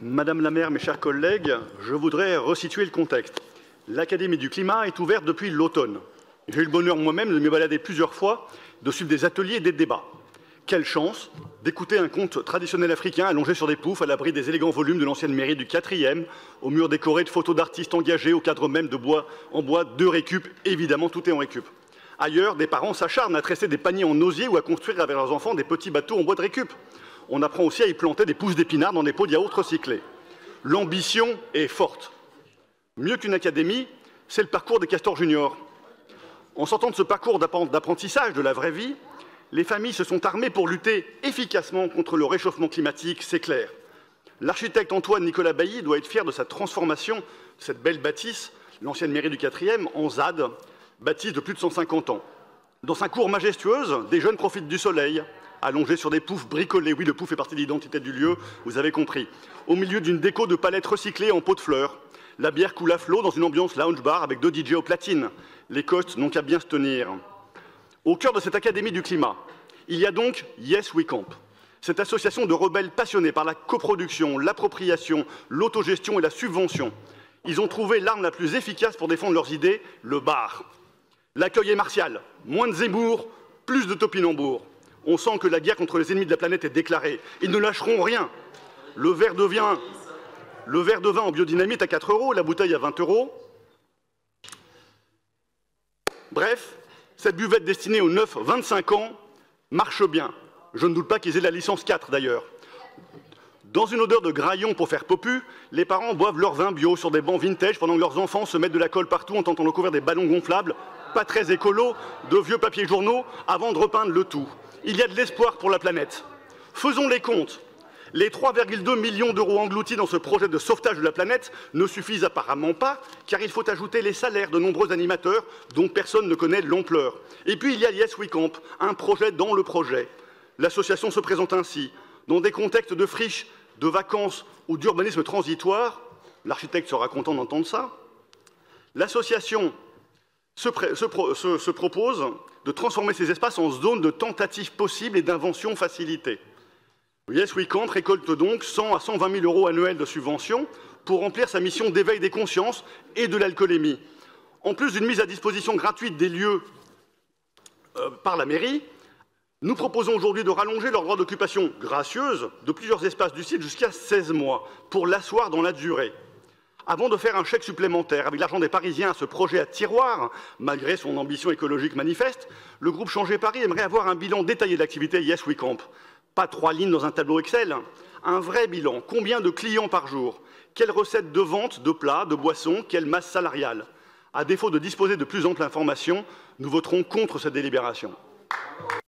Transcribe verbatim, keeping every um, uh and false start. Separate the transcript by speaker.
Speaker 1: Madame la maire, mes chers collègues, je voudrais resituer le contexte. L'Académie du climat est ouverte depuis l'automne. J'ai eu le bonheur moi-même de me balader plusieurs fois, de suivre des ateliers et des débats. Quelle chance d'écouter un conte traditionnel africain allongé sur des poufs à l'abri des élégants volumes de l'ancienne mairie du quatrième, aux murs décorés de photos d'artistes engagés, au cadre même de bois en bois de récup. Évidemment, tout est en récup. Ailleurs, des parents s'acharnent à tresser des paniers en osier ou à construire avec leurs enfants des petits bateaux en bois de récup. On apprend aussi à y planter des pousses d'épinards dans des pots de yaourt recyclés. L'ambition est forte. Mieux qu'une académie, c'est le parcours des castors juniors. En sortant de ce parcours d'apprentissage de la vraie vie, les familles se sont armées pour lutter efficacement contre le réchauffement climatique, c'est clair. L'architecte Antoine-Nicolas Bailly doit être fier de sa transformation de cette belle bâtisse, l'ancienne mairie du quatrième, en Z A D, bâtisse de plus de cent cinquante ans. Dans sa cour majestueuse, des jeunes profitent du soleil, allongés sur des poufs bricolés. Oui, le pouf fait partie de l'identité du lieu, vous avez compris. Au milieu d'une déco de palettes recyclées en pot de fleurs. La bière coule à flot dans une ambiance lounge bar avec deux D J au platine. Les côtes n'ont qu'à bien se tenir. Au cœur de cette Académie du climat, il y a donc Yes We Camp, cette association de rebelles passionnés par la coproduction, l'appropriation, l'autogestion et la subvention. Ils ont trouvé l'arme la plus efficace pour défendre leurs idées, le bar. L'accueil est martial, moins de Zemmour, plus de topinambour. On sent que la guerre contre les ennemis de la planète est déclarée. Ils ne lâcheront rien. Le verre de vin, le verre de vin en biodynamite à quatre euros, la bouteille à vingt euros. Bref, cette buvette destinée aux neuf à vingt-cinq ans marche bien. Je ne doute pas qu'ils aient la licence quatre d'ailleurs. Dans une odeur de graillon pour faire popu, les parents boivent leur vin bio sur des bancs vintage pendant que leurs enfants se mettent de la colle partout en tentant de recouvrir des ballons gonflables, pas très écolos, de vieux papiers journaux avant de repeindre le tout. Il y a de l'espoir pour la planète. Faisons les comptes. Les trois virgule deux millions d'euros engloutis dans ce projet de sauvetage de la planète ne suffisent apparemment pas, car il faut ajouter les salaires de nombreux animateurs dont personne ne connaît l'ampleur. Et puis il y a Yes We Camp, un projet dans le projet. L'association se présente ainsi, dans des contextes de friches, de vacances ou d'urbanisme transitoire. L'architecte sera content d'entendre ça. L'association se, se, pro se, se propose de transformer ces espaces en zones de tentatives possibles et d'inventions facilitées. Yes We Camp récolte donc cent à cent vingt mille euros annuels de subventions pour remplir sa mission d'éveil des consciences et de l'alcoolémie. En plus d'une mise à disposition gratuite des lieux euh, par la mairie, nous proposons aujourd'hui de rallonger leur droit d'occupation gracieuse de plusieurs espaces du site jusqu'à seize mois pour l'asseoir dans la durée. Avant de faire un chèque supplémentaire avec l'argent des Parisiens à ce projet à tiroir, malgré son ambition écologique manifeste, le groupe Changer Paris aimerait avoir un bilan détaillé de l'activité Yes We Camp. Pas trois lignes dans un tableau Excel, un vrai bilan. Combien de clients par jour? Quelles recettes de vente de plats, de boissons? Quelle masse salariale? À défaut de disposer de plus amples informations, nous voterons contre cette délibération.